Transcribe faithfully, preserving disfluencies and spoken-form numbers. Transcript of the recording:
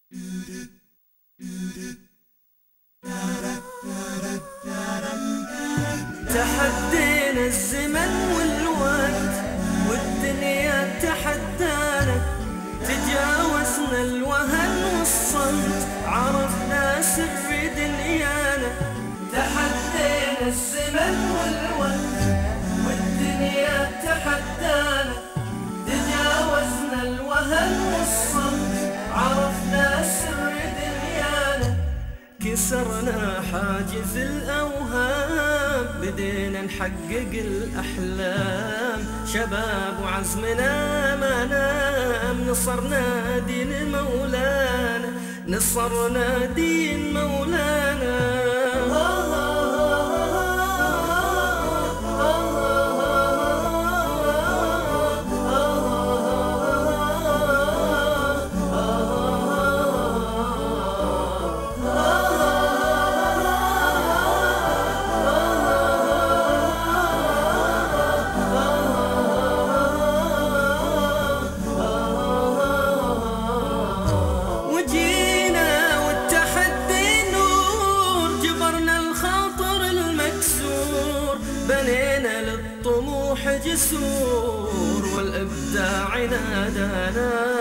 تحدينا الزمن والوقت والدنيا تحدانا، تجاوزنا الوهن والصمت عرفنا سر دنيانا. تحدينا الزمن والوقت والدنيا تحدانا، تجاوزنا الوهن والصمت عرفنا سر دنيانا. كسرنا حاجز الأوهام، بدينا نحقق الأحلام، شباب وعزمنا ما نام. نصرنا دين مولانا، نصرنا دين مولانا. بنينا للطموح جسور والإبداع نادانا.